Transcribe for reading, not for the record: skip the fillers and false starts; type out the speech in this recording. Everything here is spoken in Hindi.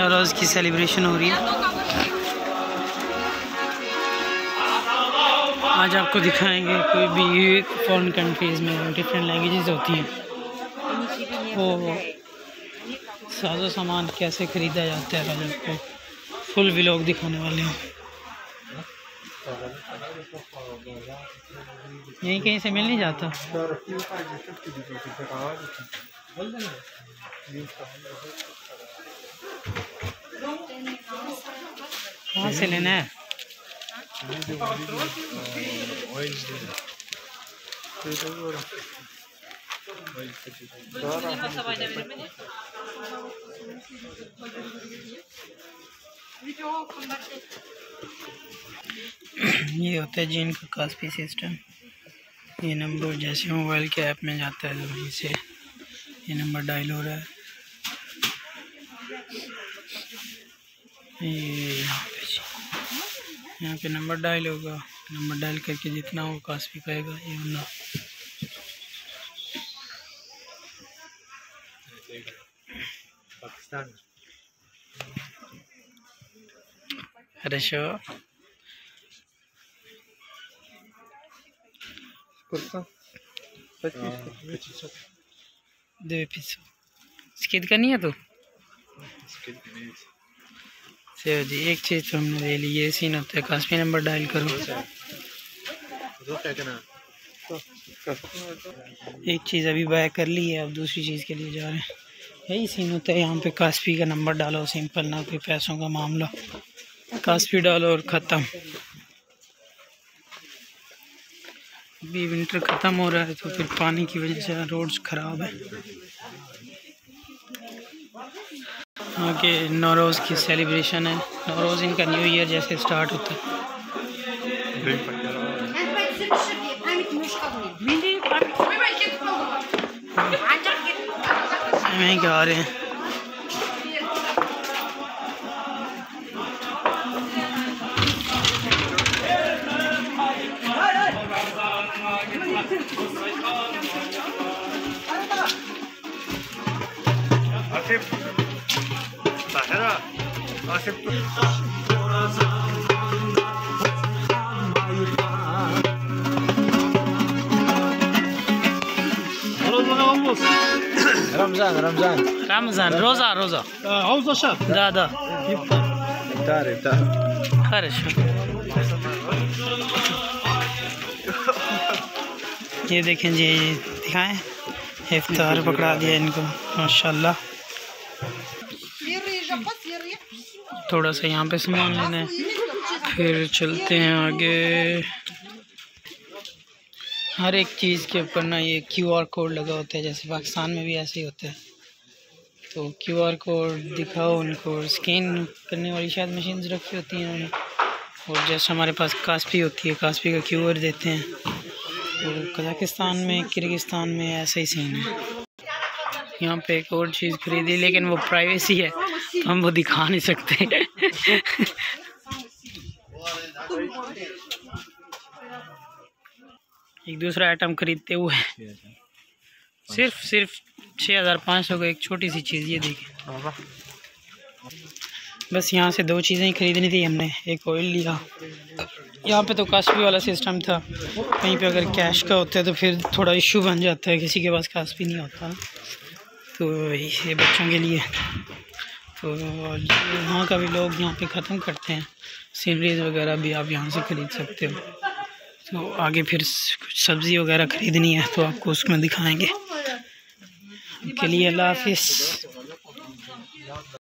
नौरोज़ की सेलिब्रेशन हो रही है। आज आपको दिखाएंगे कोई भी फॉरेन कंट्रीज़ में डिफरेंट लैंग्वेजेस होती हैं, वो साजो सामान कैसे ख़रीदा जाता है। आज आपको फुल व्लॉग दिखाने वाले हैं। यहीं कहीं से मिल नहीं जाता। कहाँ से लेना है? ये होता है जी इनका कास्पी सिस्टम। ये नंबर जैसे मोबाइल के ऐप में जाता है तो वहीं से ये नंबर डायल हो रहा है। ये यहाँ पे नंबर डायल होगा, नंबर डायल करके जितना हो कास्पी पाएगा। ये होना पाकिस्तान रशो दे पिसो स्किड करनी है तो से जी एक चीज़ तो हमने ले ली। ये सीन होता है कास्पी नंबर डायल करो। एक चीज़ अभी बाय कर ली है, अब दूसरी चीज़ के लिए जा रहे हैं। यही सीन होता है यहाँ पे, कास्पी का नंबर डालो, सिंपल, ना कोई पैसों का मामला, कास्पी डालो और ख़त्म। अभी विंटर ख़त्म हो रहा है तो फिर पानी की वजह से रोड्स ख़राब है। आगे नौरोज़ की सेलिब्रेशन है। नौरोज़ इनका न्यू ईयर जैसे स्टार्ट होता है। वहीं गा रहे हैं। رمضان رمضان روزة عاوز شهر ده افطار خرش। ये देखें जी, दिखाएं, इफ्तार पकड़ा दिया इनको माशाल्लाह। थोड़ा सा यहाँ पे सामान लेना है, फिर चलते हैं आगे। हर एक चीज़ के ऊपर ना ये QR कोड लगा होता है, जैसे पाकिस्तान में भी ऐसे ही होता है। तो QR कोड दिखाओ उनको, स्कैन करने वाली शायद मशीन्स रखी होती हैं उन्होंने, और जैसे हमारे पास कास्पी होती है, कास्पी का QR देते हैं। और कज़ाकिस्तान में, किर्गिस्तान में ऐसा ही सीन है। यहाँ पे एक और चीज़ खरीदी, लेकिन वो प्राइवेसी है तो हम वो दिखा नहीं सकते। एक दूसरा आइटम खरीदते हुए सिर्फ 6500 का एक छोटी सी चीज़। ये देखिए, बस यहाँ से दो चीज़ें ही खरीदनी थी हमने। एक ऑयल लिया, यहाँ पे तो कास्पी वाला सिस्टम था, कहीं पे अगर कैश का होता है तो फिर थोड़ा इशू बन जाता है, किसी के पास कास्पी नहीं होता। तो ये बच्चों के लिए तो वहाँ का भी लोग यहाँ पे ख़त्म करते हैं। सीनरीज वगैरह भी आप यहाँ से ख़रीद सकते हो। तो आगे फिर कुछ सब्ज़ी वगैरह ख़रीदनी है तो आपको उसमें दिखाएंगे। के लिए अल्लाह हाफिज़।